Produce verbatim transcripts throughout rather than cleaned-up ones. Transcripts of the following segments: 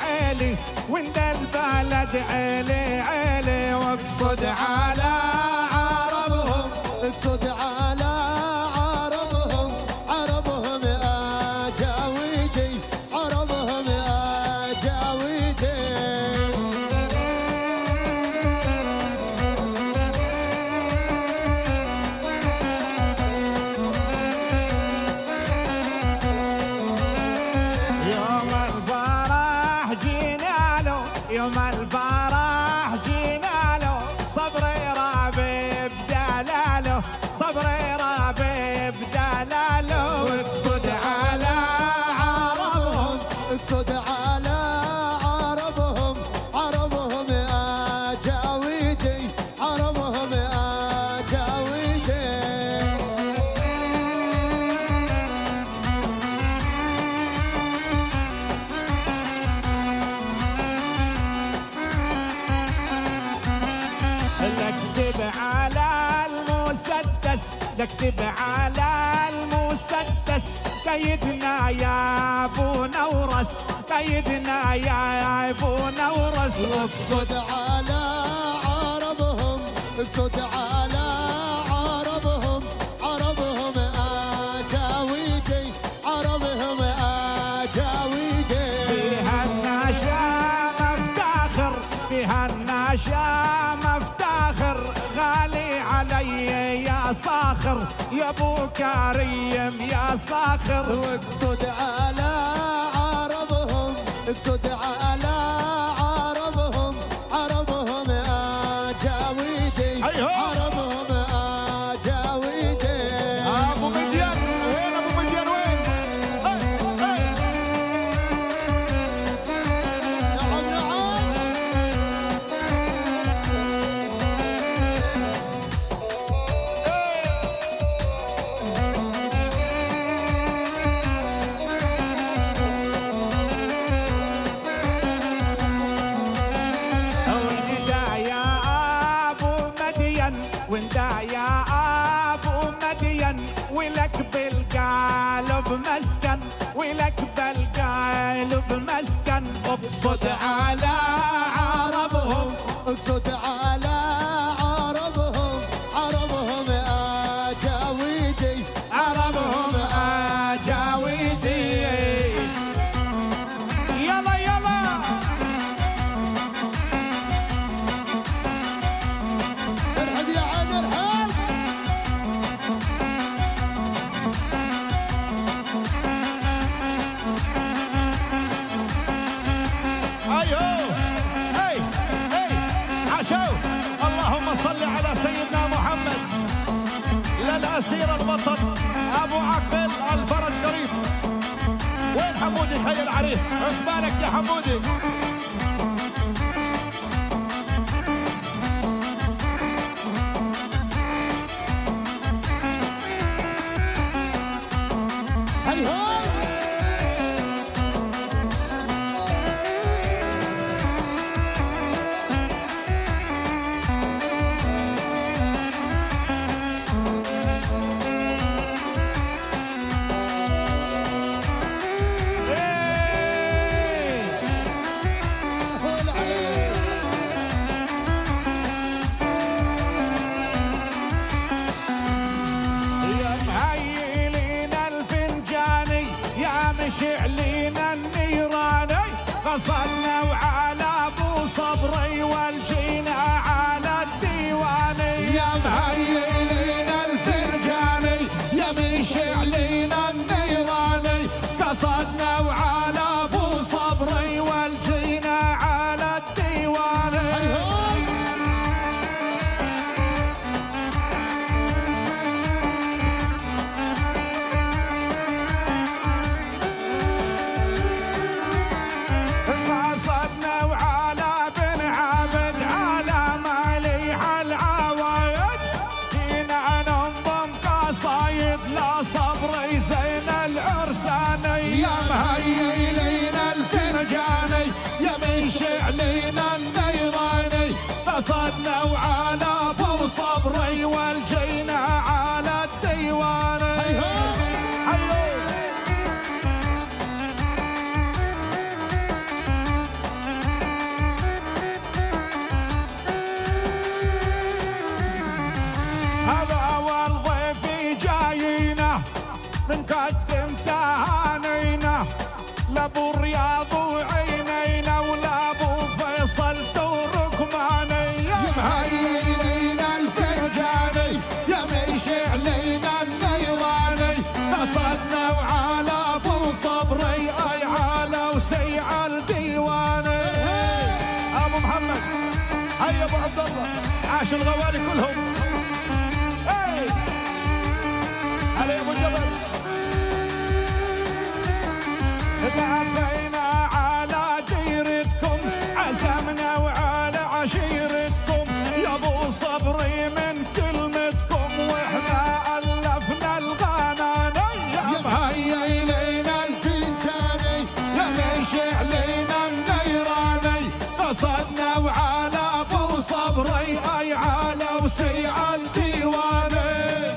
عيلي وانت البلد عيلي عيلي واقصد على عربهم اقصد على عربهم عربهم يا جاويدي عربهم يا جاويدي يوم الفرح جينا له يوم الفرح جينا له صبري رابي بدلاله صبري رابي بدلاله واقصد على عربهم اقصد على عربهم عربهم يا جاويدي عربهم يا جاويدي اكتب على المسدس اكتب على المسدس كيدنا يا ابو نورس كيدنا يا ابو نورس اقصد على عربهم اقصد على عربهم عربهم يا جاويدي عربهم يا جاويدي بها النشام افتخر بها النشام افتخر غالي علي يا صاخر يا ابو كريم يا صاخر واقصد على عربهم اقصد على عربهم عربهم يا جاويدي عربهم يا جاويدي ابو مديان وين ابو مديان وين نعم نعم وانت يا ابو مدين ولك بالقلب مسكن ولك بالقلب مسكن اقصد على عربهم اقصد على عربهم عربهم يا جاويدي عربهم يا جاويدي يلا يلا ارحب يا عم ارحب ايوه هي هي عشو اللهم صل على سيدنا محمد للاسير البطل ابو عقل الفرج قريب وين حمودي خلي العريس عقبالك يا حمودي هيهو شعلينا النيراني قصدنا وعلى ابو صبري والجينا على الديواني يا مهيلين الفرجاني يا من شعلينا النيراني قصدنا وعلى ابو صبري والجينا على الديواني قصدنا وعلى بن عبد على مليح العوايد جينا ننظم قصايد لا صبري زين العرساني يا مهيلين الفرجاني يا من شعلينا النيراني قصدنا وعلى ابو صبري والجينا على الديواني بنقدم تهانينا لابو رياض وعينينا ولابو فيصل وركماني. يا مهيلين الفرجاني يا ميشع لينا النيراني قصدنا وعلى ابو صبري اي على وسيع الديواني. ابو محمد هيا ابو عبد الله عاش الغوالي كلهم. اي هلا يا ابو جبل. لفينا على ديرتكم عزمنا وعلى عشيرتكم يا ابو صبري من كلمتكم واحنا الفنا الغناني. يا مهيلين الفنجاني يا ميشع لينا النيراني قصدنا وعلى ابو صبري اي على وسيع الديواني.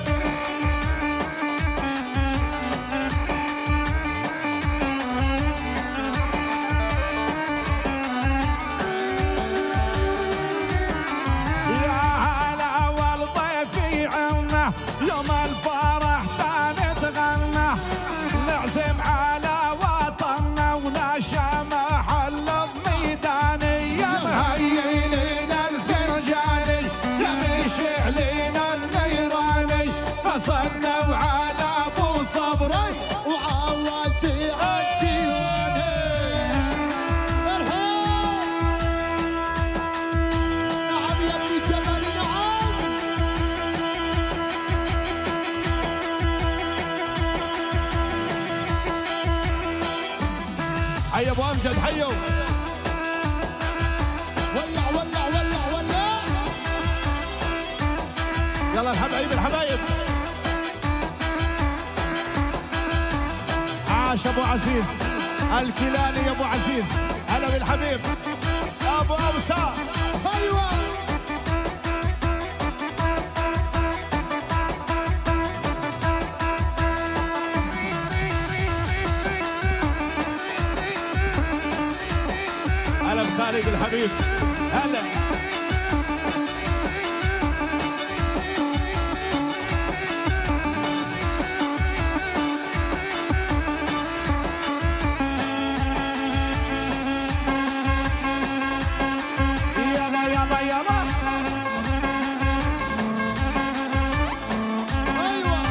يوم الفرح تنتغنى نعزم على وطننا ونشا محل بميداني. يا مهيلين الفرجاني يا ميشع لينا النيراني قصدنا وعلى ابو صبري وعلى وسيع الديواني. نعم يا ابن جبل نعم. حي ابو امجد حيو. ولع ولع ولع ولع. يلا الحبايب الحبايب. عاش ابو عزيز الكيلاني يا ابو عزيز. هلا بالحبيب ابو اوسع. ايوه هلا بخالد الحبيب. هلا يلا يلا يلا. ايوه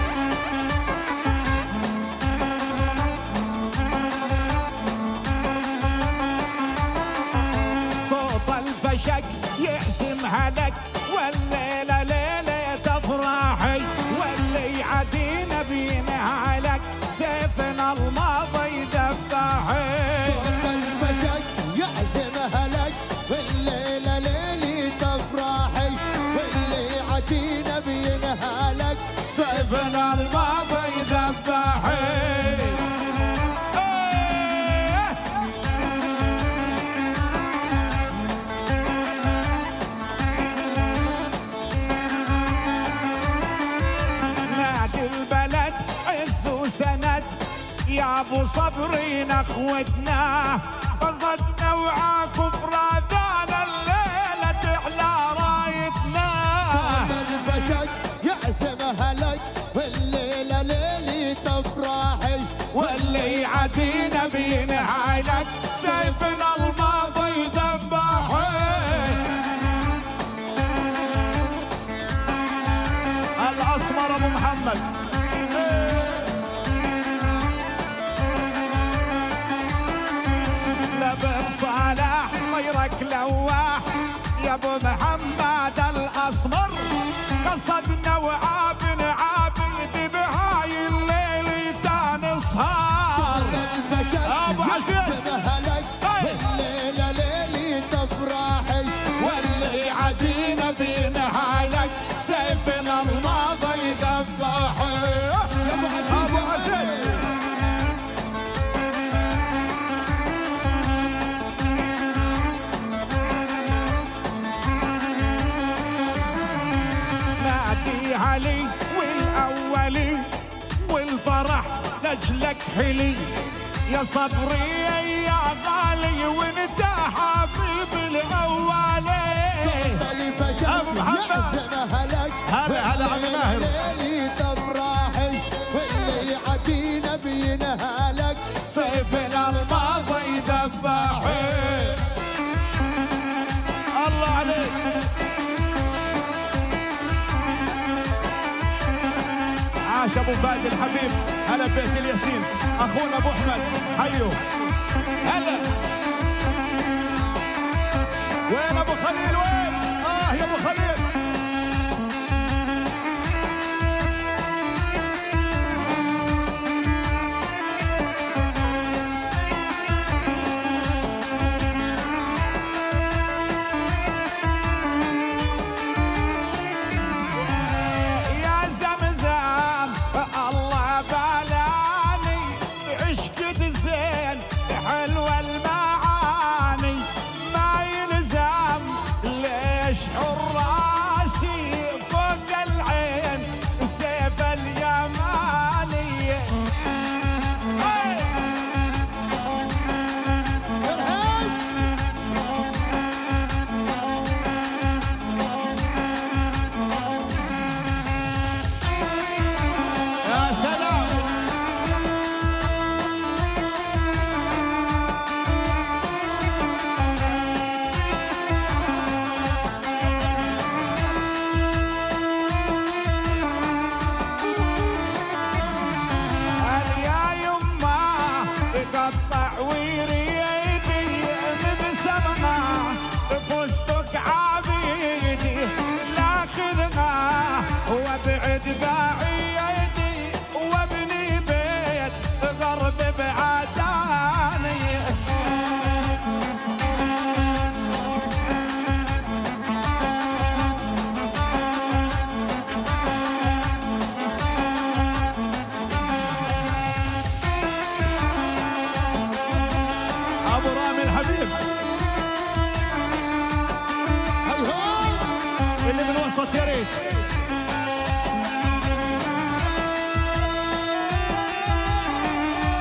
صوت الفشق يحسمها لك والليلة ليلة افراحي واللي عدينا بينها لك سيفنا الماضي دباحي. صوت الفشق يعزمها لك والليلة ليلة افراحي واللي عدينا بينها لك سيفنا الماضي دباحي. البلد عز وسند يا ابو صبري نخوتنا قصدنا وعاكم فرادان الليله تعلى رايتنا. صوت الفشق يعزمها لك والليلة ليلة افراحي واللي عدينا بينها لك سيفنا الماضي ذباحي. الاسمر ابو محمد. لبن صالح طيرك لواح يا ابو محمد الاسمر قصدنا وعابن عابد بهاي الليل تاني صهار. ابو عزيز والليلة ليلة افراحي واللي عدينا بينها لك سيفنا الماضي ذباحي. ابو عزيز نادي علي والاولي والفرح لجلك حلي يا صبري يا غالي وانت حبيب الاولي. ابو محمد هلا هلا هلا عم ماهر. ليلة افراحي واللي عدي الحاج ابو فهد الحبيب، هلا ببيت الياسين، اخونا ابو احمد حيو هلا. وين ابو خليل وين؟ اه يا ابو خليل. اللي من وسط يا ريت.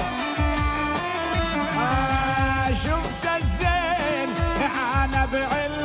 آه شفت الزين انا بعلم